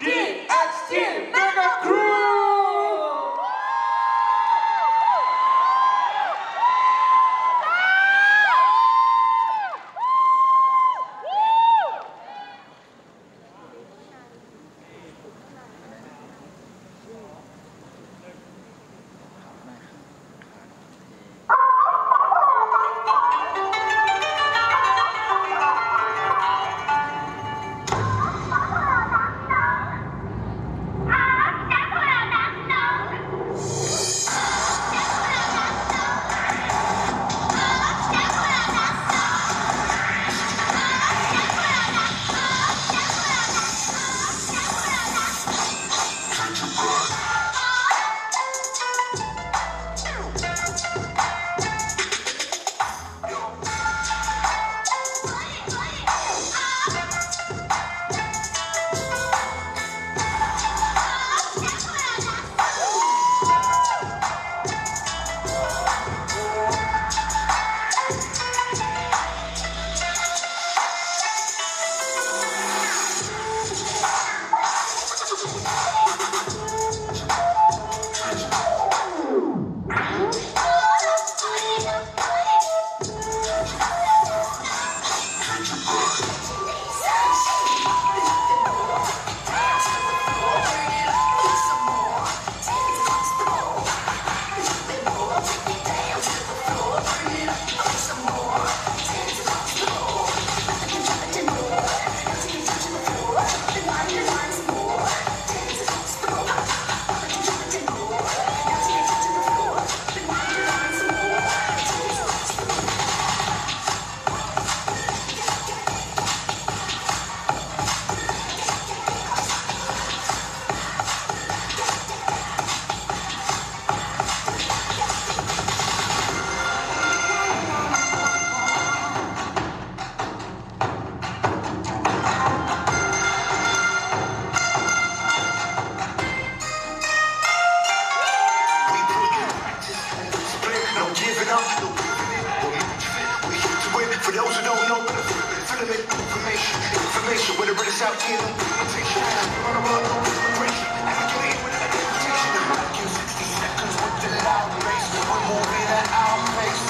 DXT Mega Crew For those who don't know, filament information, where the British out here, invitation, on a run, no inspiration, activate with an invitation, 60 seconds with the loud race, we're moving at our pace,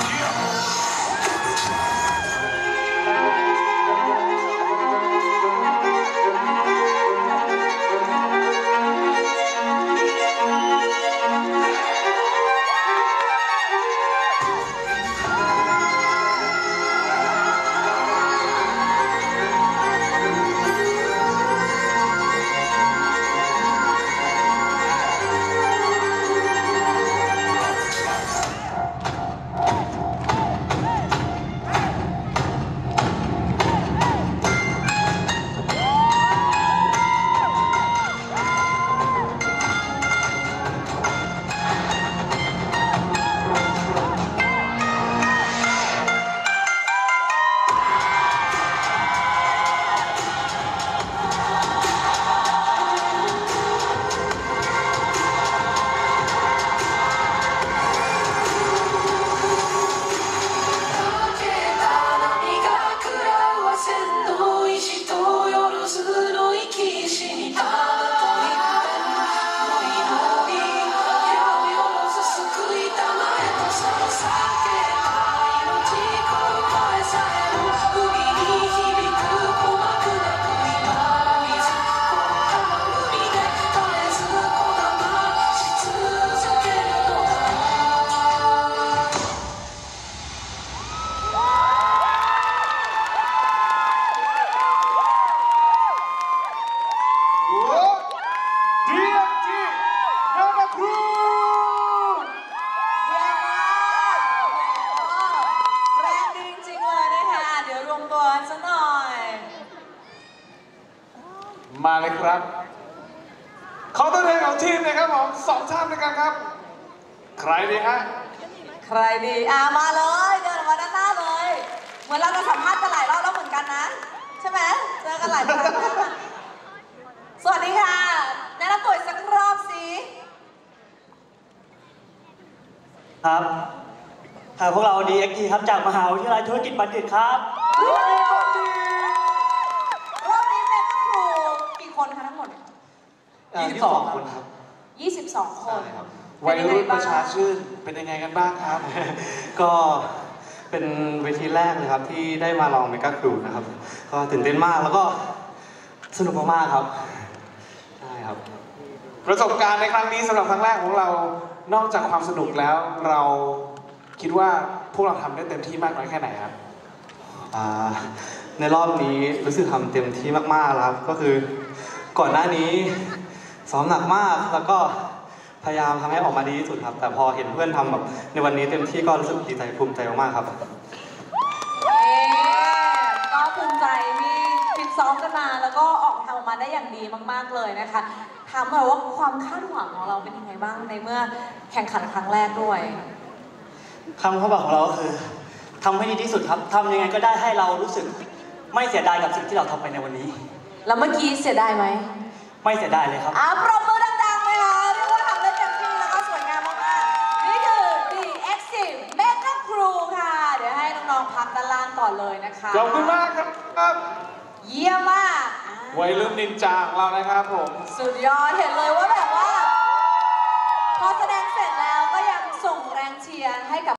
มาเลยครับขอตัวแทนของทีมเลยครับผม2 ท่านด้วยกันครับใครดีฮะใครดีมาเลยเดินออกมาด้านหน้าเลยเหมือนเราจะสัมภาษณ์กันหลายรอบแล้วเหมือนกันนะใช่ไหมเจอกันหลายครั้งสวัสดีค่ะแนะนำตัวอีกสักรอบสิครับพวกเรา DXT ครับจากมหาวิทยาลัยธุรกิจบัณฑิตครับรอบนี้เป็นครูกี่คนคะทั้งหมดด 22 คนครับ 22 คนใช่ครับวัยรุ่นประชาชื่นเป็นยังไงกันบ้างครับก็เป็นเวทีแรกเลยครับที่ได้มาลองเมกาครูนะครับ ก็ตื่นเต้นมากแล้วก็สนุกมากๆครับใช่ครับประสบการณ์ในครั้งนี้สำหรับครั้งแรกของเรา นอกจากความสนุกแล้ว เราคิดว่าพวกเราทำได้เต็มที่มากน้อยแค่ไหนครับในรอบนี้รู้สึกทำเต็มที่มากๆแล้วครับก็คือก่อนหน้านี้ซ้อมหนักมากแล้วก็พยายามทำให้ออกมาดีที่สุดครับแต่พอเห็นเพื่อนทำแบบในวันนี้เต็มที่ก็รู้สึกดีใจภูมิใจมากๆครับก็ภูมิใจที่ฟิตซ้อมกันมาแล้วก็ออกมาได้อย่างดีมากๆเลยนะคะถามหน่อยว่าความคาดหวังของเราเป็นยังไงบ้างในเมื่อแข่งขันครั้งแรกด้วยคำข้อบอกของเราก็คือทำให้ดีที่สุดครับทำยังไงก็ได้ให้เรารู้สึกไม่เสียดายกับสิ่งที่เราทำไปในวันนี้แล้วเมื่อกี้เสียดายไหมไม่เสียดายเลยครับปรบมือดังๆเลยค่ะเรียกว่าทำได้เต็มที่แล้วก็สวยงามมากๆนี่คือ The Active Mega Crew ค่ะ เดี๋ยวให้น้องๆพักด้านล่างก่อนเลยนะคะขอบคุณมากครับเยี่ยมมากวัยรุ่นนินจาของเรานะครับผมสุดยอดเห็นเลยว่าแบบว่า พอแสดงเสร็จแล้วก็ยังส่งแรงเชียร์ให้กับ